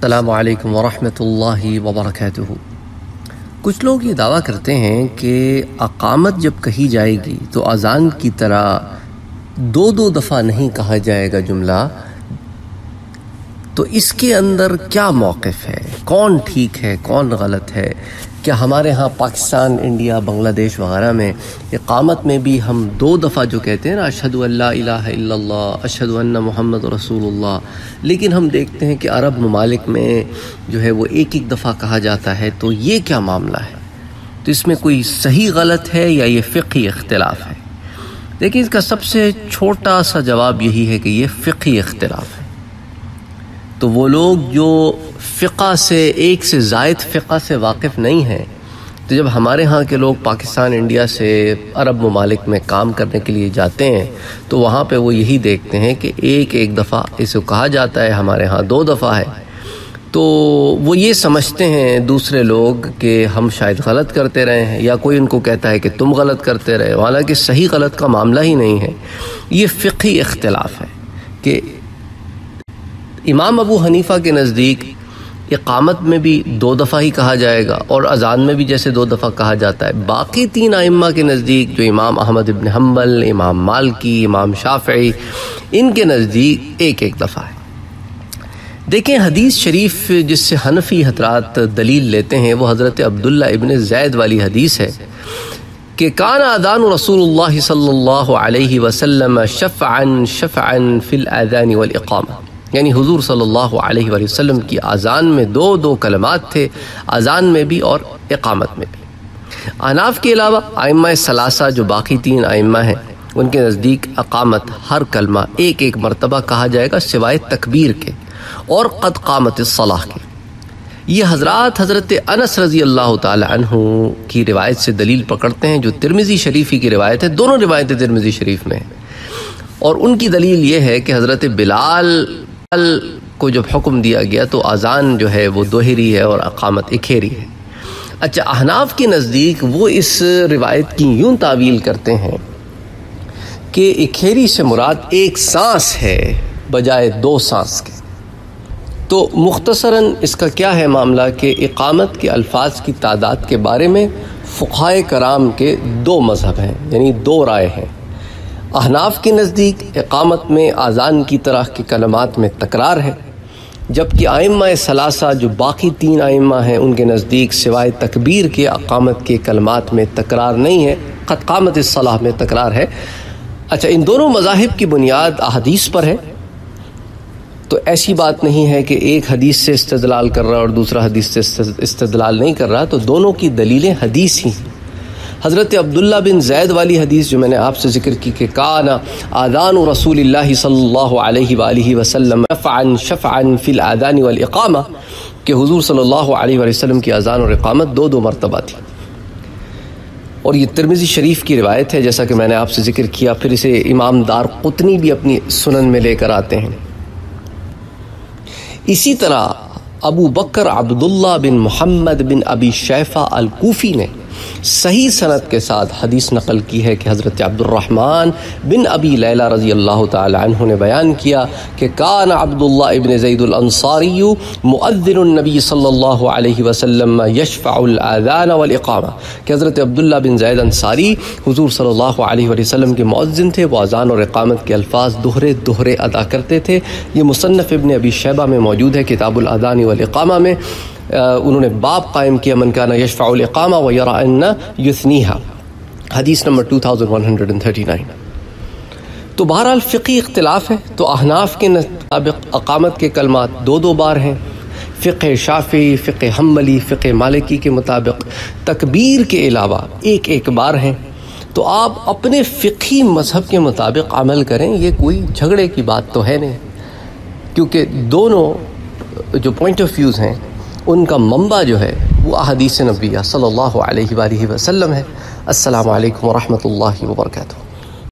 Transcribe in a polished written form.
अस्सलामु अलैकुम वरहमतुल्लाहि वबरकातुहू। कुछ लोग ये दावा करते हैं कि अक़ामत जब कही जाएगी तो अज़ान की तरह दो दो दफ़ा नहीं कहा जाएगा जुमला। तो इसके अंदर क्या मौक़िफ़ है, कौन ठीक है कौन गलत है? क्या हमारे यहाँ पाकिस्तान, इंडिया, बांग्लादेश वगैरह में इक़ामत में भी हम दो दफ़ा जो कहते हैं ना, अशहदु अल्ला इलाहा इल्लल्लाह, अशहदु अन्ना मुहम्मद रसूलुल्लाह, लेकिन हम देखते हैं कि अरब ममालिक में जो है वो एक एक दफ़ा कहा जाता है। तो ये क्या मामला है? तो इसमें कोई सही गलत है या ये फ़िक़ही इख्तिलाफ़ है? देखिए, इसका सबसे छोटा सा जवाब यही है कि ये फ़िक़ही इख्तिलाफ़ है। तो वो लोग जो फ़िक़ा से, एक से ज़ायद फ़िक़ा से वाकिफ़ नहीं हैं, तो जब हमारे यहाँ के लोग पाकिस्तान, इंडिया से अरब ममालिक में काम करने के लिए जाते हैं तो वहाँ पे वो यही देखते हैं कि एक एक दफ़ा इसे कहा जाता है, हमारे यहाँ दो दफ़ा है। तो वो ये समझते हैं दूसरे लोग कि हम शायद गलत करते रहे हैं, या कोई उनको कहता है कि तुम गलत करते रहे, हालांकि सही गलत का मामला ही नहीं है। ये फ़िक़ही इख्तिलाफ़ है कि इमाम अबू हनीफ़ा के नज़दीक इक़ामत में भी दो दफ़ा ही कहा जाएगा और अज़ान में भी जैसे दो दफ़ा कहा जाता है। बाकी तीन आइम्मा के नज़दीक, जो इमाम अहमद इब्न हम्बल, इमाम मालिकी, इमाम शाफ़िई, इनके नज़दीक एक एक दफ़ा है। देखें, हदीस शरीफ जिससे हनफ़ी हज़रात दलील लेते हैं वो हज़रत अब्दुल्ला इब्न ज़ैद वाली हदीस है कि कान आज़ान रसूलुल्लाह सल्लल्लाहु अलैहि वसल्लम शफ़अन शफ़अन फ़िल आज़ान वल इक़ामा, यानी हुज़ूर सल्लल्लाहु अलैहि वसल्लम की अज़ान में दो दो कलमात थे, अज़ान में भी और इक़ामत में भी। अहनाफ़ के अलावा आइम्मा सलासा, जो बाकी तीन आइम्मा हैं, उनके नज़दीक अक़ामत हर कलमा एक एक मरतबा कहा जाएगा सिवाय तकबीर के और क़द क़ामतिस सलाह के। ये हज़रात हज़रत अनस रज़ी अल्लाह ताला अन्हु की रिवायत से दलील पकड़ते हैं, जो तिरमिज़ी शरीफ़ी की रिवायत है। दोनों रिवायतें तिरमिज़ी शरीफ में हैं और उनकी दलील ये है कि हज़रत बिलाल को जब हुक्म दिया गया तो अज़ान जो है वो दोहरी है और अक़ामत इखेरी है। अच्छा, अहनाफ़ के नज़दीक वो इस रिवायत की यूँ तावील करते हैं कि इखेरी से मुराद एक सांस है बजाय दो सांस के। तो मुख्तसरन इसका क्या है मामला कि इक़ामत के अल्फाज की तादाद के बारे में फ़ुक़हाए कराम के दो मज़हब हैं, यानी दो राय हैं। अहनाफ़ के नज़दीक इक़ामत में अज़ान की तरह के कलमात में तकरार है, जबकि आइम्मा सलासा, जो बाकी तीन आइम्मा हैं, उनके नज़दीक सिवाय तकबीर के अक़ामत के कलमात में तकरार नहीं है, क़द क़ामतिस सलाह में तकरार है। अच्छा, इन दोनों मज़ाहिब की बुनियाद अहदीस पर है। तो ऐसी बात नहीं है कि एक हदीस से इस्तिदलाल कर रहा और दूसरा हदीस से इस्तिदलाल नहीं कर रहा, तो दोनों की दलीलें हदीस ही हैं। हज़रत अब्दुल्ला बिन ज़ैद वाली हदीस जो मैंने आपसे ज़िक्र की कि काना आज़ान रसूलिल्लाहि सल्लल्लाहु अलैहि वसल्लम शफ़अन शफ़अन फ़िल आज़ान वल इक़ामा, कि हुज़ूर सल्लल्लाहु अलैहि वसल्लम की अज़ान और इक़ामत दो दो मरतबा थी। और ये तिरमिज़ी शरीफ की रिवायत है, जैसा कि मैंने आपसे ज़िक्र किया। फिर इसे इमाम दारक़ुतनी भी अपनी सुनन में लेकर आते हैं। इसी तरह अबू बकर अब्दुल्ला बिन मुहम्मद बिन अबी शैफ़ा अल कूफ़ी ने सही सनद के साथ हदीस नकल की है कि हज़रत अब्दुर्रहमान बिन अबी लैला रज़ी अल्लाह ताला अन्हु ने बयान किया कि कान अब्दुल्ला इब्न ज़ैदुल अंसारी मुअद्दिनुन नबी सल्लल्लाहु अलैहि वसल्लम यशफ़अुल आज़ान वल इक़ामा, कि हज़रत अब्दुल्ला बिन ज़ैद अंसारी हुज़ूर सल्लल्लाहु अलैहि वसल्लम के मुअज़्ज़िन थे। वो अज़ान और इक़ामत के अल्फाज दोहरे दोहरे अदा करते थे। ये मुसन्नफ़ इब्न अबी शैबा में मौजूद है, किताबुल अज़ान वल इक़ामा में। उन्होंने बाब कायम किया, मन काना यशफ़अुल इक़ामा व यरा अन्ना युस्नीहा, हदीस नंबर 2139। तो बहरहाल फ़िक़ही इख्तिलाफ़ है। तो अहनाफ़ के मुताबिक अक़ामत के कलमात दो दो बार हैं, फ़िक़्ह शाफ़िई, फ़िक़्ह हम्बली, फ़िक़्ह मालिकी के मुताबिक तकबीर के अलावा एक एक बार हैं। तो आप अपने फ़िक़ही मज़हब के मुताबिक अमल करें, ये कोई झगड़े की बात तो है नहीं, क्योंकि दोनों जो पॉइंट ऑफ व्यूज़ हैं उनका मंबा जो है वो अहदीस नबविया सल्लल्लाहु अलैहि वसल्लम है। अस्सलामु अलैकुम व रहमतुल्लाहि व बरकातुहू।